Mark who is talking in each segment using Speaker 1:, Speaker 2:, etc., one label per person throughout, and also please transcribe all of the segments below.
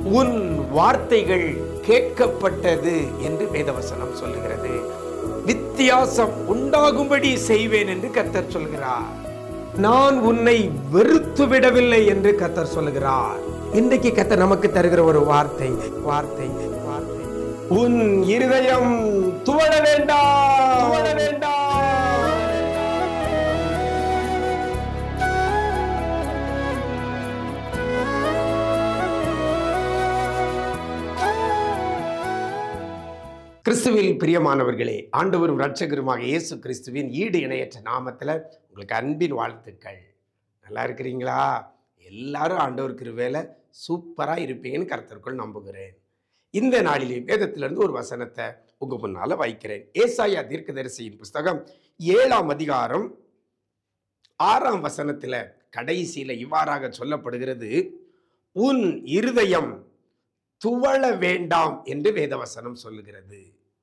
Speaker 1: உன் வார்த்தைகள் கேட்கப்பட்டது என்று வேதவசனம் சொல்லுகிறது. வித்தியாசம் உண்டாகும்படி செய்வேன் என்று கர்த்தர் சொல்கிறார். நான் உன்னை வெறுத்து விடவில்லை என்று கர்த்தர் சொல்லுகிறார். இன்றைக்கு கர்த்தர் நமக்கு தருகிற ஒரு வார்த்தை வார்த்தை வார்த்தை உன் இருதயம் துவள வேண்டாம், துவள வேண்டாம். கிறிஸ்துவில் பிரியமானவர்களே, ஆண்டவரும் இரட்சகருமாக இயேசு கிறிஸ்துவின் ஈடு இணையற்ற நாமத்தில் உங்களுக்கு அன்பின் வாழ்த்துக்கள். நல்லா இருக்கிறீங்களா? எல்லாரும் ஆண்டவர் கிருபையில சூப்பராக இருப்பீங்கன்னு கர்த்தருக்குள் நம்புகிறேன். இந்த நாளிலே வேதத்திலிருந்து ஒரு வசனத்தை உங்க முன்னால வைக்கிறேன். ஏசாயா தீர்க்கதரிசியின் புஸ்தகம் 7ஆம் அதிகாரம் 6ஆம் வசனத்தில் கடைசியில் இவ்வாறாக சொல்லப்படுகிறது, உன் இருதயம் துவள வேண்டாம் என்று வேதவசனம் சொல்லுகிறது.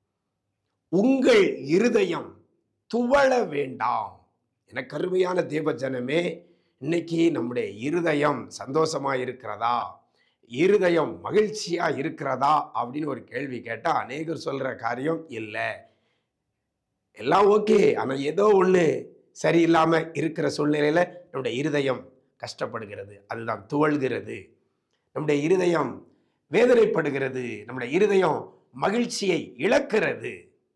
Speaker 1: உங்கள் இருதயம் துவள வேண்டாம். எனக்கு அருமையான தேவ ஜனமே, இன்னைக்கு நம்முடைய இருதயம் சந்தோஷமா இருக்கிறதா, இருதயம் மகிழ்ச்சியா இருக்கிறதா அப்படின்னு ஒரு கேள்வி கேட்டா அநேகர் சொல்ற காரியம் இல்லை, எல்லாம் ஓகே, ஆனா ஏதோ ஒண்ணு சரியில்லாம இருக்கிற சூழ்நிலையில நம்முடைய இருதயம் கஷ்டப்படுகிறது, அதுதான் துவள்கிறது. நம்முடைய இருதயம் வேதனைப்படுகிறது, நம்முடைய இருதயம் மகிழ்ச்சியை இழக்கிறது.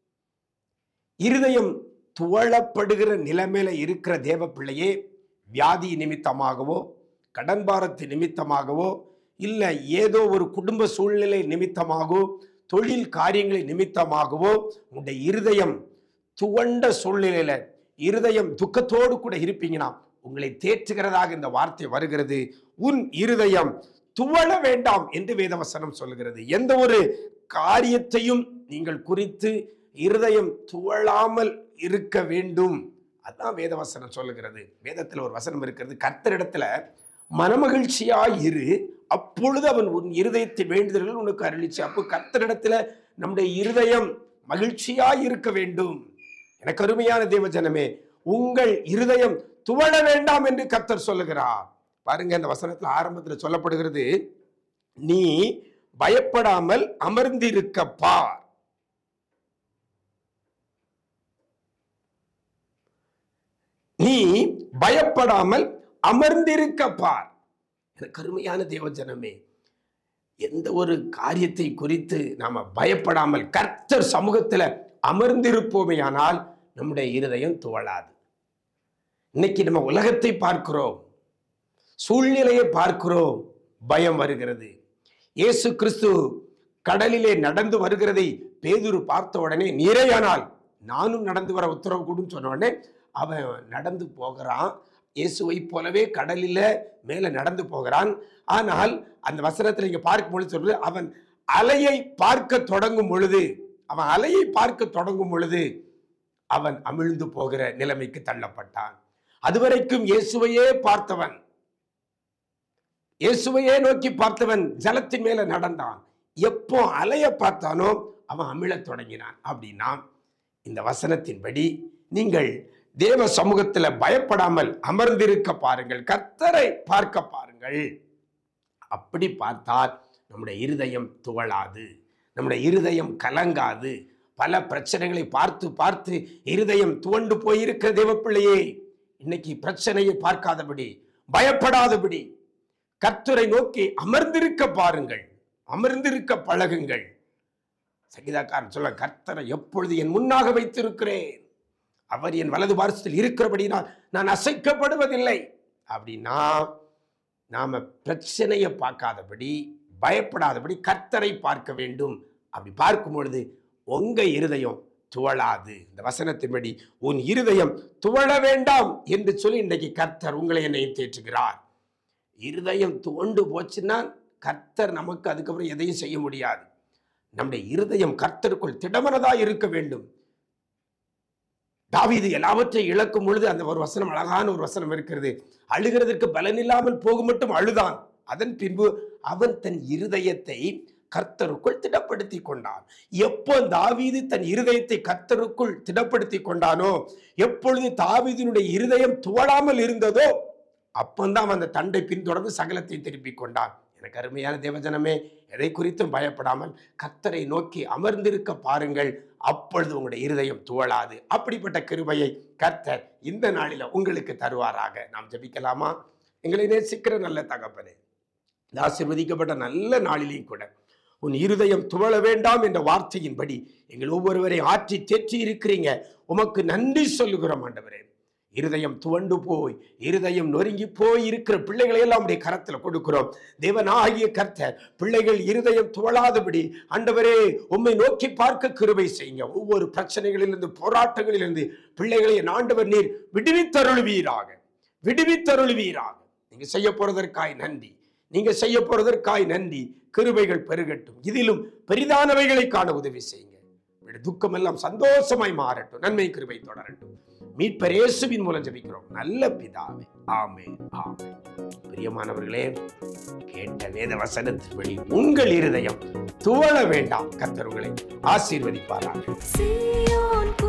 Speaker 1: இருதயம் துவளப்படுகிற நிலைமையில இருக்கிற தேவ பிள்ளையே, வியாதி நிமித்தமாகவோ, கடன் பாரத்து நிமித்தமாகவோ, இல்லை ஏதோ ஒரு குடும்ப சூழ்நிலை நிமித்தமாகவோ, தொழில் காரியங்களை நிமித்தமாகவோ உங்களுடைய இருதயம் துவண்ட சூழ்நிலையில இருதயம் துக்கத்தோடு கூட இருப்பீங்கன்னா உங்களை தேற்றுகிறதாக இந்த வார்த்தை வருகிறது. உன் இருதயம் துவள வேண்டாம் என்று வேதவசனம் சொல்லுகிறது. எந்த ஒரு காரியத்தையும் நீங்கள் குறித்து இருதயம் துவளாமல் இருக்க வேண்டும், அதுதான் வேதவசனம் சொல்லுகிறது. வேதத்தில் ஒரு வசனம் இருக்கிறது, கர்த்தரிடத்துல மனமகிழ்ச்சியாய் இரு, அப்பொழுது அவன் உன் இருதயத்தின் வேண்டுதல்கள் உனக்கு அருளிச்சு. அப்போ கர்த்தரிடத்துல நம்முடைய இருதயம் மகிழ்ச்சியாய் இருக்க வேண்டும். எனக்கு அருமையான தேவ ஜனமே, உங்கள் இருதயம் துவள வேண்டாம் என்று கர்த்தர் சொல்லுகிறார். பாருங்க, இந்த வசனத்துல ஆரம்பத்தில் சொல்லப்படுகிறது, நீ பயப்படாமல் அமர்ந்திருக்க பார். நீ பயப்படாமல் அமர்ந்திருக்க பார். எனக்கு அருமையான தேவ ஜனமே, எந்த ஒரு காரியத்தை குறித்து நாம பயப்படாமல் கர்த்தர் சமூகத்துல அமர்ந்திருப்போமேயானால் நம்முடைய இருதயம் துவளாது. இன்னைக்கு நம்ம உலகத்தை பார்க்கிறோம், சூழ்நிலையை பார்க்கிறோம், பயம் வருகிறது. இயேசு கிறிஸ்து கடலிலே நடந்து வருகிறதை பேதுரு பார்த்த உடனே, நீரையானால் நானும் நடந்து வர உத்தரவு கூடும் சொன்ன உடனே அவன் நடந்து போகிறான். இயேசுவை போலவே கடலில மேல நடந்து போகிறான். ஆனால் அந்த வசனத்தில் இங்க பார்க்கும் பொழுது சொல்றது, அவன் அலையை பார்க்க தொடங்கும் பொழுது, அவன் அலையை பார்க்க தொடங்கும் பொழுது அவன் அமிழ்ந்து போகிற நிலைமைக்கு தள்ளப்பட்டான். அதுவரைக்கும் இயேசுவையே பார்த்தவன், இயேசுவையே நோக்கி பார்த்தவன் ஜலத்தின் மேல நடந்தான். எப்போ அலைய பார்த்தானோ அவன் அமிழத் தொடங்கினான். அப்படின்னா இந்த வசனத்தின்படி நீங்கள் தேவ சமூகத்துல பயப்படாமல் அமர்ந்திருக்க பாருங்கள், கர்த்தரை பார்க்க பாருங்கள். அப்படி பார்த்தால் நம்முடைய இருதயம் துவளாது, நம்முடைய இருதயம் கலங்காது. பல பிரச்சனைகளை பார்த்து பார்த்து இருதயம் துவண்டு போயிருக்கிற தேவ பிள்ளையே, இன்னைக்கு பிரச்சனையை பார்க்காதபடி, பயப்படாதபடி கர்த்தரை நோக்கி அமர்ந்திருக்க பாருங்கள், அமர்ந்திருக்க பழகுங்கள். சங்கீதக்காரன் சொல்ல, கர்த்தரை எப்பொழுது என் முன்னாக வைத்திருக்கிறேன், அவர் என் வலது பார்சத்தில் இருக்கிறபடினால் நான் அசைக்கப்படுவதில்லை. அப்படின்னா நாம பிரச்சனையை பார்க்காதபடி, பயப்படாதபடி கர்த்தரை பார்க்க வேண்டும். அப்படி பார்க்கும் பொழுது உங்க இருதயம் துவளாது. இந்த வசனத்தின்படி உன் இருதயம் துவள வேண்டாம் என்று சொல்லி இன்றைக்கு கர்த்தர் உங்களை என்னையும் தேற்றுகிறார். இருதயம் துவண்டு போச்சுன்னா கர்த்தர் நமக்கு அதுக்கப்புறம் எதையும் செய்ய முடியாது. நம்முடைய இருதயம் கர்த்தருக்குள் திடமனதா இருக்க வேண்டும். தாவீது எல்லாவற்றையும் இழக்கும் பொழுது அந்த ஒரு வசனம், அழகான ஒரு வசனம் இருக்கிறது, அழுகிறதற்கு பலன் இல்லாமல் போகும் மட்டும் அழுதான், அதன் பின்பு அவன் தன் இருதயத்தை கர்த்தருக்குள் திடப்படுத்தி கொண்டான். எப்போ தாவீது தன் இருதயத்தை கர்த்தருக்குள் திடப்படுத்தி கொண்டானோ, எப்பொழுது தாவீதினுடைய இருதயம் துவளாமல் இருந்ததோ, அப்பந்தான் அந்த தண்டை பின்தொடர்ந்து சகலத்தை திருப்பி கொண்டான். எனக்கு அருமையான தேவஜனமே, எதை குறித்தும் பயப்படாமல் கர்த்தரை நோக்கி அமர்ந்திருக்க பாருங்கள். அப்பொழுது உங்களுடைய இருதயம் துவளாது. அப்படிப்பட்ட கிருபையை கர்த்தர் இந்த நாளில உங்களுக்கு தருவாராக. நாம் ஜெபிக்கலாமா? எங்களை நேசிக்கிற நல்ல தகப்பனே, இந்த ஆசீர்வதிக்கப்பட்ட நல்ல நாளிலேயும் கூட உன் இருதயம் துவள வேண்டாம் என்ற வார்த்தையின்படி எங்கள் ஒவ்வொருவரை ஆற்றி தேற்றி இருக்கிறீங்க. உமக்கு நன்றி சொல்லுகிறோம் ஆண்டவரே. இருதயம் துவண்டு போய், இருதயம் நொறுங்கி போய் இருக்கிற பிள்ளைகளை எல்லாம் உடைய கரத்தில் கொடுக்கிறோம். தேவனாகிய கர்த்தர் பிள்ளைகள் இருதயம் துவளாதபடி ஆண்டவரே உம்மை நோக்கி பார்க்க கிருபை செய்யுங்க. ஒவ்வொரு பிரச்சனைகளிலிருந்து, போராட்டங்களிலிருந்து பிள்ளைகளை ஆண்டவர் நீர் விடுவித்தருள்வீராக, விடுவித்தருள்வீராக. நீங்க செய்ய போறதற்காய் நன்றி, நீங்க செய்ய போறதற்காய் நன்றி. கிருபைகள் பெருகட்டும். இதிலும் பெரிதானவைகளை காண உதவி செய்யுங்க. துக்கம் எல்லாம் சந்தோஷமாய் மாறட்டும். நன்மை கிருபை தொடரட்டும். மீட்பர் இயேசுவின் மூலம் ஜெபிக்கிறோம் நல்ல பிதாவே. ஆமென், ஆமென். பிரியமானவர்களே, கேட்ட வேத வசனத்தின் வழி உங்கள் இருதயம் துவள வேண்டாம். கர்த்தர் உங்களை ஆசீர்வதிப்பாராக.